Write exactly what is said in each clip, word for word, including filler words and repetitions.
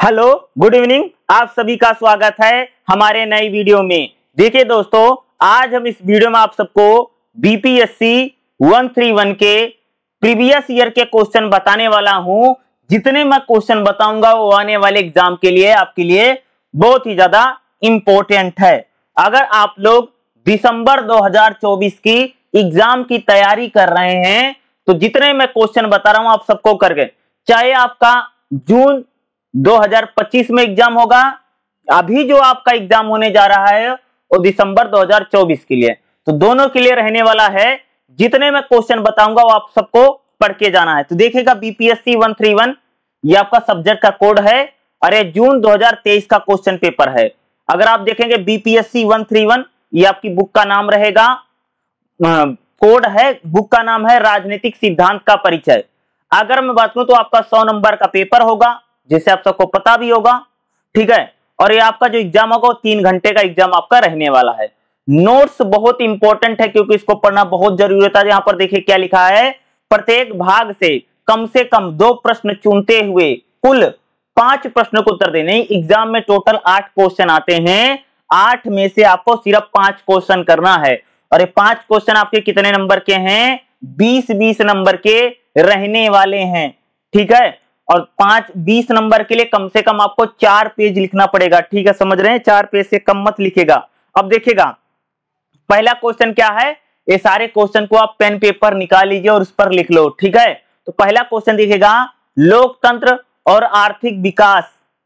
Hello, good evening. आप सभी का स्वागत है हमारे नई वीडियो में। देखिए दोस्तों, आज हम इस वीडियो में आप सबको बीपीएससी वन थ्री वन के प्रीवियस ईयर के क्वेश्चन बताने वाला हूं। जितने मैं क्वेश्चन बताऊंगा वो आने वाले एग्जाम के लिए आपके लिए बहुत ही ज्यादा इंपॉर्टेंट है। अगर आप लोग दिसंबर दो हज़ार चौबीस की एग्जाम की तैयारी कर रहे हैं तो जितने मैं क्वेश्चन बता रहा हूं आप सबको करके, चाहे आपका जून दो हज़ार पच्चीस में एग्जाम होगा, अभी जो आपका एग्जाम होने जा रहा है वो दिसंबर दो हज़ार चौबीस के लिए, तो दोनों के लिए रहने वाला है। जितने मैं क्वेश्चन बताऊंगा वो आप सबको पढ़ के जाना है। तो देखिएगा, बीपीएससी वन थ्री वन ये आपका सब्जेक्ट का कोड है और ये जून दो हज़ार तेईस का क्वेश्चन पेपर है। अगर आप देखेंगे बीपीएससी वन थ्री वन ये आपकी बुक का नाम रहेगा, कोड है, बुक का नाम है राजनीतिक सिद्धांत का परिचय। अगर मैं बात करूं तो आपका सौ नंबर का पेपर होगा, जैसे आप सबको पता भी होगा, ठीक है। और ये आपका जो एग्जाम होगा वो तीन घंटे का एग्जाम आपका रहने वाला है। नोट्स बहुत इंपॉर्टेंट है क्योंकि इसको पढ़ना बहुत जरूरी होता है। यहाँ पर देखिए क्या लिखा है, प्रत्येक भाग से कम से कम दो प्रश्न चुनते हुए कुल पांच प्रश्नों को उत्तर देने। एग्जाम में टोटल आठ क्वेश्चन आते हैं, आठ में से आपको सिर्फ पांच क्वेश्चन करना है। और ये पांच क्वेश्चन आपके कितने नंबर के हैं? बीस बीस नंबर के रहने वाले हैं, ठीक है। और पांच बीस नंबर के लिए कम से कम आपको चार पेज लिखना पड़ेगा, ठीक है, समझ रहे हैं? चार पेज से कम मत लिखेगा। अब देखिएगा पहला क्वेश्चन क्या है, ये सारे क्वेश्चन को आप पेन पेपर निकाल लीजिए और उस पर लिख लो, ठीक है। तो पहला क्वेश्चन देखिएगा, लोकतंत्र और आर्थिक विकास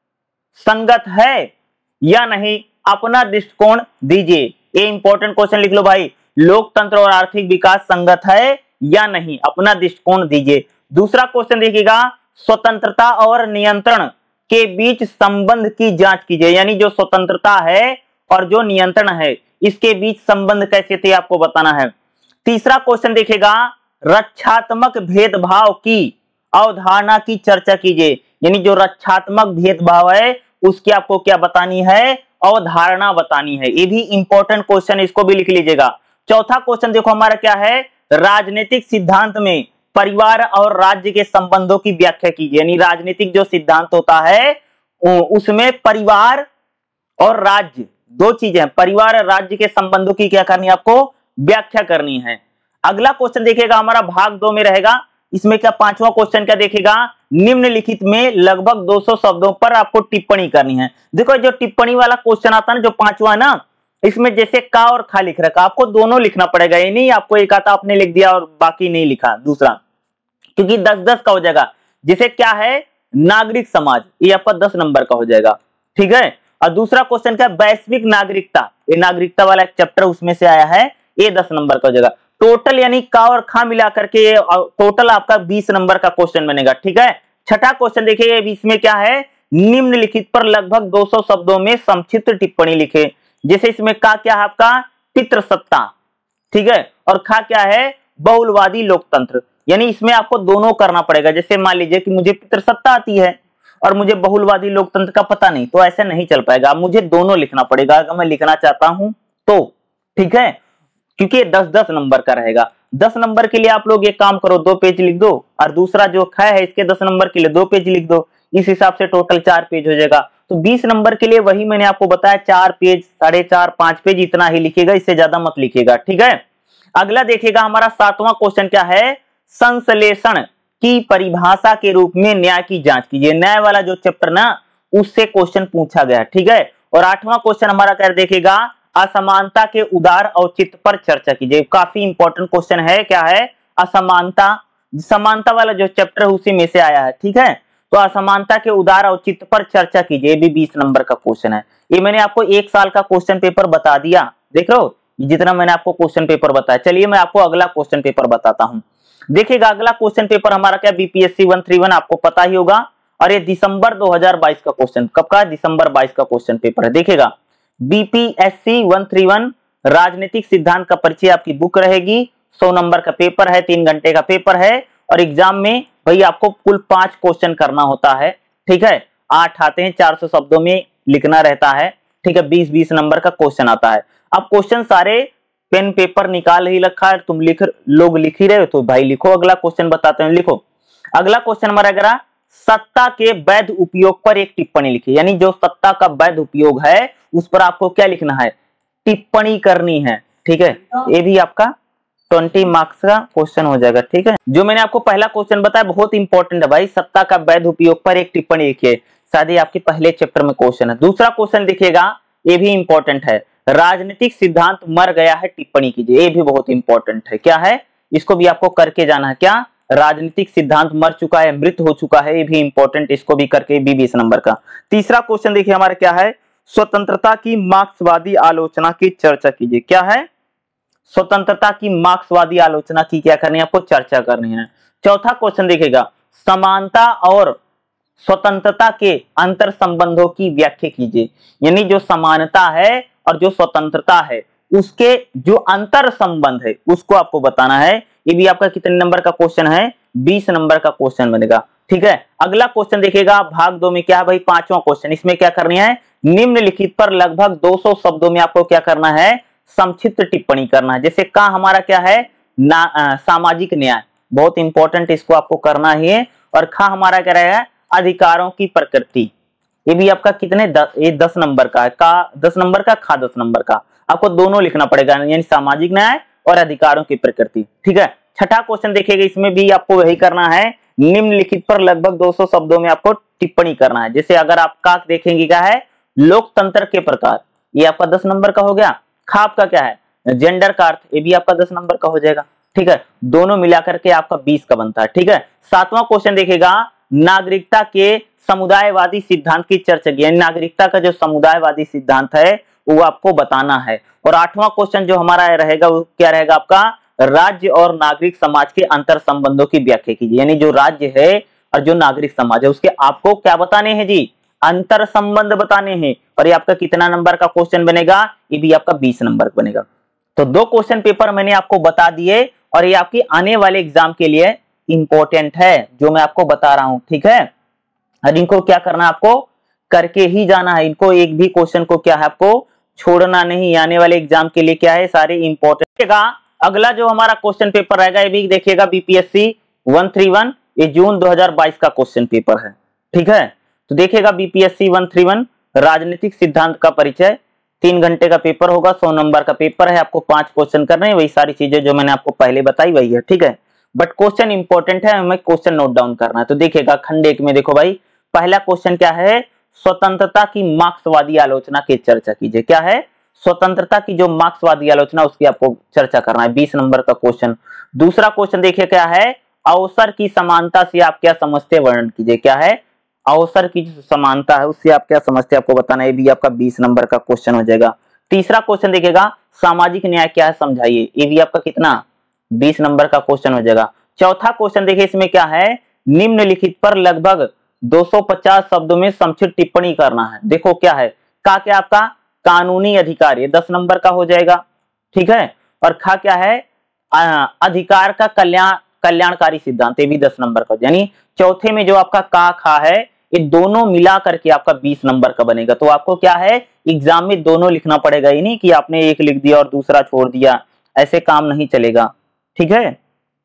संगत है या नहीं, अपना दृष्टिकोण दीजिए। ये इंपॉर्टेंट क्वेश्चन लिख लो भाई, लोकतंत्र और आर्थिक विकास संगत है या नहीं, अपना दृष्टिकोण दीजिए। दूसरा क्वेश्चन देखिएगा, स्वतंत्रता और नियंत्रण के बीच संबंध की जांच कीजिए। यानी जो स्वतंत्रता है और जो नियंत्रण है इसके बीच संबंध कैसे थे आपको बताना है। तीसरा क्वेश्चन देखिएगा, रक्षात्मक भेदभाव की अवधारणा की चर्चा कीजिए। यानी जो रक्षात्मक भेदभाव है उसकी आपको क्या बतानी है, अवधारणा बतानी है। ये भी इंपॉर्टेंट क्वेश्चन, इसको भी लिख लीजिएगा। चौथा क्वेश्चन देखो हमारा क्या है, राजनीतिक सिद्धांत में परिवार और राज्य के संबंधों की व्याख्या कीजिए। यानी राजनीतिक जो सिद्धांत होता है उसमें परिवार और राज्य दो चीजें हैं, परिवार और राज्य के संबंधों की क्या करनी है, आपको व्याख्या करनी है। अगला क्वेश्चन देखिएगा हमारा भाग दो में रहेगा। इसमें क्या पांचवा क्वेश्चन क्या देखिएगा, निम्नलिखित में लगभग दो सौ शब्दों पर आपको टिप्पणी करनी है। देखो जो टिप्पणी वाला क्वेश्चन आता है ना, जो पांचवा है ना, इसमें जैसे का और खा लिख रखा, आपको दोनों लिखना पड़ेगा। ये नहीं आपको एक आता आपने लिख दिया और बाकी नहीं लिखा दूसरा, क्योंकि दस दस का हो जाएगा। जैसे क्या है, नागरिक समाज, ये आपका दस नंबर का हो जाएगा, ठीक है। और दूसरा क्वेश्चन क्या, वैश्विक नागरिकता, ये नागरिकता वाला एक चैप्टर उसमें से आया है, ये दस नंबर का हो जाएगा। टोटल यानी का और खा मिला करके टोटल आपका बीस नंबर का क्वेश्चन बनेगा, ठीक है। छठा क्वेश्चन देखिए, इसमें क्या है, निम्नलिखित पर लगभग दो सौ शब्दों में संक्षिप्त टिप्पणी लिखे। जैसे इसमें का क्या है आपका, पितृसत्ता, ठीक है, और खा क्या है, बहुलवादी लोकतंत्र। यानी इसमें आपको दोनों करना पड़ेगा। जैसे मान लीजिए कि मुझे पितृसत्ता आती है और मुझे बहुलवादी लोकतंत्र का पता नहीं, तो ऐसे नहीं चल पाएगा, मुझे दोनों लिखना पड़ेगा अगर मैं लिखना चाहता हूं तो, ठीक है, क्योंकि दस दस नंबर का रहेगा। दस नंबर के लिए आप लोग एक काम करो, दो पेज लिख दो, और दूसरा जो खा है इसके दस नंबर के लिए दो पेज लिख दो। इस हिसाब से टोटल चार पेज हो जाएगा। तो बीस नंबर के लिए वही मैंने आपको बताया, चार पेज, साढ़े चार, पांच पेज, इतना ही लिखिएगा, इससे ज्यादा मत लिखिएगा, ठीक है। अगला देखिएगा हमारा सातवां क्वेश्चन क्या है, संश्लेषण की परिभाषा के रूप में न्याय की जांच कीजिए। न्याय वाला जो चैप्टर ना उससे क्वेश्चन पूछा गया, ठीक है। और आठवां क्वेश्चन हमारा क्या देखिएगा, असमानता के उदार औचित्य पर चर्चा कीजिए। काफी इंपॉर्टेंट क्वेश्चन है, क्या है, असमानता, समानता वाला जो चैप्टर है उसी में से आया है, ठीक है। तो असमानता के उदार औचित्य पर चर्चा कीजिए, ये भी बीस नंबर का क्वेश्चन है। ये मैंने आपको एक साल का क्वेश्चन पेपर बता दिया, देख रहे हो जितना मैंने आपको क्वेश्चन पेपर बताया। चलिए मैं आपको अगला क्वेश्चन पेपर बताता हूं। देखिएगा अगला क्वेश्चन पेपर हमारा क्या, बीपीएससी वन थ्री वन, आपको पता ही होगा, और ये दिसंबर दो हज़ार बाईस का क्वेश्चन, कब का, दिसंबर बाईस का क्वेश्चन पेपर है। देखिएगा बीपीएससी वन थ्री वन राजनीतिक सिद्धांत का परिचय आपकी बुक रहेगी, सौ नंबर का पेपर है, तीन घंटे का पेपर है। और एग्जाम में भाई आपको कुल पांच क्वेश्चन करना होता है, ठीक है। आठ आते हैं, चार सौ शब्दों में लिखना रहता है, ठीक है। बीस बीस नंबर का क्वेश्चन आता है। अब क्वेश्चन सारे पेन पेपर निकाल ही रखा है, तुम लिख लोग लिख ही रहे हो तो भाई लिखो। अगला क्वेश्चन बताते हैं, लिखो। अगला क्वेश्चन हमारा अगर सत्ता के वैध उपयोग पर एक टिप्पणी लिखिए, यानी जो सत्ता का वैध उपयोग है उस पर आपको क्या लिखना है, टिप्पणी करनी है। ठीक है, ये भी आपका ट्वेंटी मार्क्स का क्वेश्चन हो जाएगा। ठीक है, जो मैंने आपको पहला क्वेश्चन बताया बहुत इंपॉर्टेंट है भाई, सत्ता का वैध उपयोग पर एक टिप्पणी लिखिए, शायद ये आपके पहले चैप्टर में क्वेश्चन है। दूसरा क्वेश्चन देखिएगा, ये भी इंपॉर्टेंट है, राजनीतिक सिद्धांत मर गया है, टिप्पणी कीजिए। ये भी बहुत इंपॉर्टेंट है, क्या है, इसको भी आपको करके जाना है। क्या, राजनीतिक सिद्धांत मर चुका है, मृत हो चुका है, ये भी इंपॉर्टेंट, इसको भी करके भी बीस नंबर का। तीसरा क्वेश्चन देखिए हमारा क्या है, स्वतंत्रता की मार्क्सवादी आलोचना की चर्चा कीजिए। क्या है, स्वतंत्रता की मार्क्सवादी आलोचना की क्या करनी है, आपको चर्चा करनी है। चौथा क्वेश्चन देखिएगा, समानता और स्वतंत्रता के अंतर संबंधों की व्याख्या कीजिए, यानी जो समानता है और जो स्वतंत्रता है उसके जो अंतर संबंध है उसको आपको बताना है। ये भी आपका कितने नंबर का क्वेश्चन है, बीस नंबर का क्वेश्चन बनेगा। ठीक है, अगला क्वेश्चन देखिएगा भाग दो में क्या है भाई, पांचवा क्वेश्चन, इसमें क्या करनी है, निम्नलिखित पर लगभग दो सौ शब्दों में आपको क्या करना है, संक्षिप्त टिप्पणी करना है। जैसे का हमारा क्या है, ना आ, सामाजिक न्याय, बहुत इंपॉर्टेंट, इसको आपको करना ही है। और खा हमारा क्या रहेगा, अधिकारों की प्रकृति, ये भी आपका कितने दस, ये दस नंबर का है, का दस नंबर का, खा दस नंबर का, आपको दोनों लिखना पड़ेगा, यानी सामाजिक न्याय और अधिकारों की प्रकृति। ठीक है, छठा क्वेश्चन देखिएगा, इसमें भी आपको वही करना है, निम्नलिखित पर लगभग दो सौ शब्दों में आपको टिप्पणी करना है। जैसे अगर आप का देखेंगे क्या है, लोकतंत्र के प्रकार, ये आपका दस नंबर का हो गया। खा आपका क्या है, जेंडर का अर्थ, ये भी आपका दस नंबर का हो जाएगा। ठीक है, दोनों मिलाकर के आपका बीस का बनता है। ठीक है, सातवां क्वेश्चन देखिएगा, नागरिकता के समुदायवादी सिद्धांत की चर्चा की, यानी नागरिकता का जो समुदायवादी सिद्धांत है वो आपको बताना है। और आठवां क्वेश्चन जो हमारा रहेगा वो क्या रहेगा आपका, राज्य और नागरिक समाज के अंतर संबंधों की व्याख्या कीजिए, यानी जो राज्य है और जो नागरिक समाज है उसके आपको क्या बताने हैं जी, अंतर संबंध बताने हैं। और ये आपका कितना नंबर का क्वेश्चन बनेगा, ये भी आपका बीस नंबर बनेगा। तो दो क्वेश्चन पेपर मैंने आपको बता दिए और ये आपकी आने वाले एग्जाम के लिए इंपॉर्टेंट है जो मैं आपको बता रहा हूं। ठीक है, और इनको क्या करना है, आपको करके ही जाना है, इनको एक भी क्वेश्चन को क्या है आपको छोड़ना नहीं, आने वाले एग्जाम के लिए क्या है सारे इंपॉर्टेंट। अगला जो हमारा क्वेश्चन पेपर रहेगा ये भी देखिएगा, बीपीएससी एक सौ इकतीस, ये जून दो हज़ार बाईस का क्वेश्चन पेपर है। ठीक है, तो देखिएगा बीपीएससी एक सौ इकतीस, राजनीतिक सिद्धांत का परिचय, तीन घंटे का पेपर होगा, सौ नंबर का पेपर है, आपको पांच क्वेश्चन करने हैं, वही सारी चीजें जो मैंने आपको पहले बताई वही है। ठीक है, बट क्वेश्चन इंपॉर्टेंट है, हमें क्वेश्चन नोट डाउन करना है। तो देखिएगा खंड एक में देखो भाई, पहला क्वेश्चन क्या है, स्वतंत्रता की मार्क्सवादी आलोचना की चर्चा कीजिए। क्या है, स्वतंत्रता की जो मार्क्सवादी आलोचना उसकी आपको चर्चा करना है, बीस नंबर का क्वेश्चन। दूसरा क्वेश्चन देखिए क्या है, अवसर की समानता से आप क्या समझते वर्णन कीजिए। क्या है, अवसर की जो समानता है उससे आप क्या समझते हैं आपको बताना है, ये भी आपका बीस नंबर का क्वेश्चन हो जाएगा। तीसरा क्वेश्चन देखिएगा, सामाजिक न्याय क्या है समझाइए, ये भी आपका कितना, बीस नंबर का क्वेश्चन हो जाएगा। चौथा क्वेश्चन देखिए इसमें क्या है, निम्नलिखित पर लगभग दो सौ पचास शब्दों में संक्षिप्त टिप्पणी करना है। देखो क्या है, का क्या आपका कानूनी अधिकार, ये दस नंबर का हो जाएगा। ठीक है, और खा क्या है, अधिकार का कल्याण कल्याणकारी सिद्धांत, ये भी दस नंबर का, यानी चौथे में जो आपका का खा है ये दोनों मिला करके आपका बीस नंबर का बनेगा। तो आपको क्या है, एग्जाम में दोनों लिखना पड़ेगा, ये नहीं कि आपने एक लिख दिया और दूसरा छोड़ दिया, ऐसे काम नहीं चलेगा। ठीक है,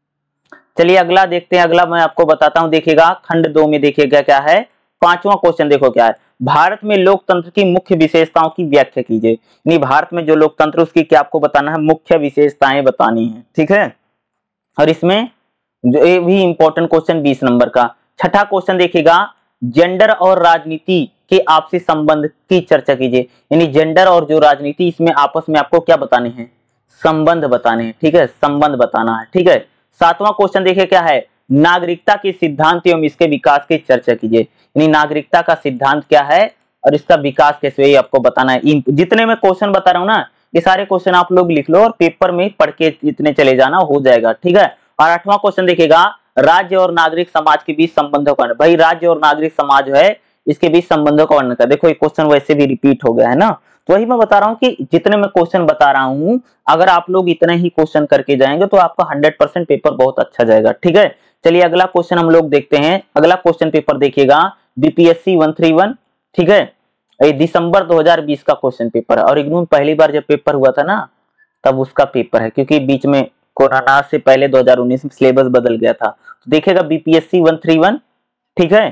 चलिए अगला देखते हैं। अगला मैं आपको बताता हूं, देखिएगा खंड दो में देखिएगा क्या है, पांचवा क्वेश्चन देखो क्या है, भारत में लोकतंत्र की मुख्य विशेषताओं की व्याख्या कीजिए। यानी भारत में जो लोकतंत्र उसकी क्या आपको बताना है, मुख्य विशेषताएं बतानी है। ठीक है, और इसमें जो ये भी इंपॉर्टेंट क्वेश्चन बीस नंबर का। छठा क्वेश्चन देखिएगा, जेंडर और राजनीति के आपसी संबंध की चर्चा कीजिए। यानी जेंडर और जो राजनीति इसमें आपस में आपको क्या बताने हैं, संबंध बताने हैं। ठीक है, संबंध बताना है। ठीक है, सातवां क्वेश्चन देखिए क्या है, नागरिकता के सिद्धांत एवं इसके विकास की चर्चा कीजिए। यानी नागरिकता का सिद्धांत क्या है और इसका विकास कैसे हुआ आपको बताना है। जितने मैं क्वेश्चन बता रहा हूं ना ये सारे क्वेश्चन आप लोग लिख लो और पेपर में पढ़ के इतने चले जाना, हो जाएगा। ठीक है, और आठवां क्वेश्चन देखिएगा, राज्य और नागरिक समाज के बीच संबंधों का, भाई राज्य और नागरिक समाज जो है इसके बीच संबंधों का वर्णन कर। देखो ये क्वेश्चन वैसे भी रिपीट हो गया है ना, तो वही मैं बता रहा हूँ कि जितने मैं क्वेश्चन बता रहा हूँ अगर आप लोग इतने ही क्वेश्चन करके जाएंगे तो आपका हंड्रेड परसेंट पेपर बहुत अच्छा जाएगा। ठीक है, चलिए अगला क्वेश्चन हम लोग देखते हैं। अगला क्वेश्चन पेपर देखिएगा बीपीएससी एक सौ इकतीस। ठीक है, ये दिसंबर दो हज़ार बीस का क्वेश्चन पेपर है और इग्नू में पहली बार जब पेपर हुआ था ना तब उसका पेपर है, क्योंकि बीच में कोरोना से पहले दो हज़ार उन्नीस में सिलेबस बदल गया था। तो देखिएगा बीपीएससी एक सौ इकतीस। ठीक है,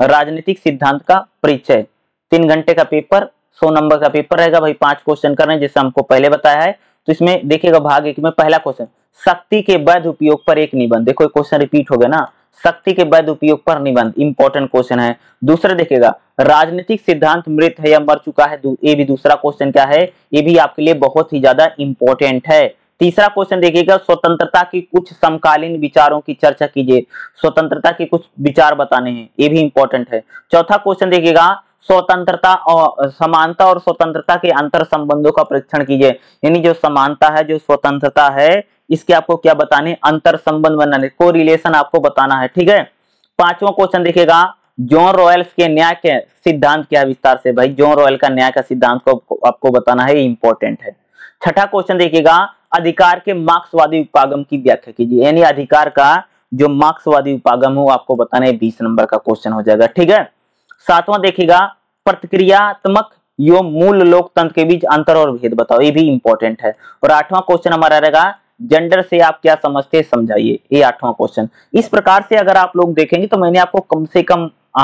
राजनीतिक सिद्धांत का परिचय। तीन घंटे का पेपर, सौ नंबर का पेपर रहेगा भाई, पांच क्वेश्चन करने जैसे हमको पहले बताया है। तो इसमें देखिएगा भाग एक में पहला क्वेश्चन, शक्ति के वैध उपयोग पर एक निबंध। देखो क्वेश्चन रिपीट हो गया ना, शक्ति के वैध उपयोग पर निबंध, इंपॉर्टेंट क्वेश्चन है। दूसरा देखिएगा, राजनीतिक सिद्धांत मृत है या मर चुका है, ये भी दूसरा क्वेश्चन क्या है, ये भी आपके लिए बहुत ही ज्यादा इंपॉर्टेंट है। तीसरा क्वेश्चन देखिएगा, स्वतंत्रता की कुछ समकालीन विचारों की चर्चा कीजिए। स्वतंत्रता के कुछ विचार बताने हैं, ये भी इंपॉर्टेंट है। चौथा क्वेश्चन देखिएगा, स्वतंत्रता और समानता और स्वतंत्रता के अंतर संबंधों का परीक्षण कीजिए। यानी जो समानता है, जो स्वतंत्रता है, इसके आपको क्या बताने, अंतर संबंध बनाने, कोरिलेशन आपको बताना है, ठीक है। पांचवा क्वेश्चन देखिएगा, जॉन रॉयल्स के न्याय के सिद्धांत क्या है, विस्तार से भाई जॉन रॉयल का न्याय का सिद्धांत को आपको बताना है, इंपॉर्टेंट है। छठा क्वेश्चन देखिएगा, अधिकार के मार्क्सवादी उपागम की व्याख्या कीजिए। यानी अधिकार का जो मार्क्सवादी उपागम हो आपको बताना है, बीस नंबर का क्वेश्चन हो जाएगा, ठीक है। सातवां देखिएगा, प्रतिक्रियात्मक यो मूल लोकतंत्र के बीच अंतर और भेद बताओ, ये भी इंपॉर्टेंट है। और आठवां क्वेश्चन हमारा रहेगा, जेंडर से आप क्या समझते हैं समझाइए, ये आठवां क्वेश्चन। इस प्रकार से अगर आप लोग देखेंगे तो मैंने आपको कम से कम आ,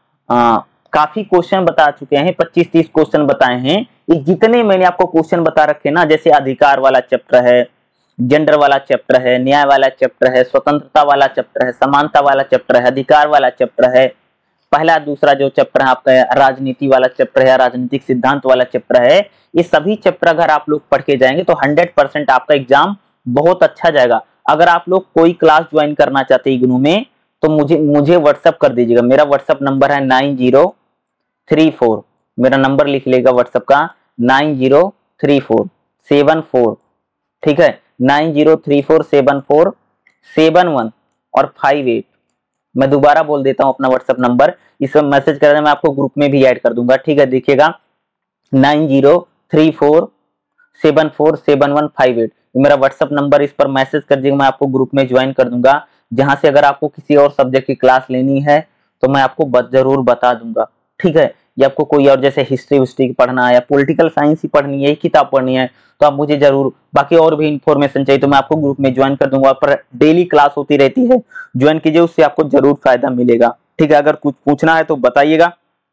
आ, काफी क्वेश्चन बता चुके हैं, पच्चीस तीस क्वेश्चन बताए हैं। ये जितने मैंने आपको क्वेश्चन बता रखे ना, जैसे अधिकार वाला चैप्टर है, जेंडर वाला चैप्टर है, न्याय वाला चैप्टर है, स्वतंत्रता वाला चैप्टर है, समानता वाला चैप्टर है, अधिकार वाला चैप्टर है, पहला दूसरा जो चैप्टर है आपका राजनीति वाला चैप्टर है, राजनीतिक सिद्धांत वाला चैप्टर है, ये सभी चैप्टर अगर आप लोग पढ़ के जाएंगे तो हंड्रेड परसेंट आपका एग्जाम बहुत अच्छा जाएगा। अगर आप लोग कोई क्लास ज्वाइन करना चाहते हैं इग्नू में तो मुझे मुझे व्हाट्सअप कर दीजिएगा। मेरा व्हाट्सअप नंबर है नाइन जीरो थ्री फोर, मेरा नंबर लिख लेगा व्हाट्सअप का, nine zero three four seven four, ठीक है, nine zero three four seven four seven one और फाइव एट। मैं दोबारा बोल देता हूं अपना व्हाट्सएप नंबर, इस पर मैसेज कर देना, मैं आपको ग्रुप में भी ऐड कर दूंगा, ठीक है। देखिएगा nine zero three four seven four seven one five eight मेरा व्हाट्सएप नंबर, इस पर मैसेज कर दीजिएगा, मैं आपको ग्रुप में ज्वाइन कर दूंगा। जहां से अगर आपको किसी और सब्जेक्ट की क्लास लेनी है तो मैं आपको जरूर बता दूंगा, ठीक है। या आपको कोई और जैसे हिस्ट्री विस्ट्री पढ़ना है या पॉलिटिकल साइंस ही पढ़नी है, किताब पढ़नी है, तो आप मुझे जरूर, बाकी और भी इंफॉर्मेशन चाहिए तो मैं आपको ग्रुप में ज्वाइन कर दूंगा। पर डेली क्लास होती रहती है, ज्वाइन कीजिए, उससे आपको जरूर फायदा मिलेगा, ठीक है। अगर कुछ पूछना है तो बताइएगा,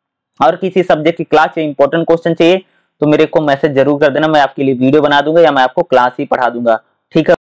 और किसी सब्जेक्ट की क्लास चाहिए, इंपॉर्टेंट क्वेश्चन चाहिए तो मेरे को मैसेज जरूर कर देना, मैं आपके लिए वीडियो बना दूंगा या मैं आपको क्लास ही पढ़ा दूंगा, ठीक है।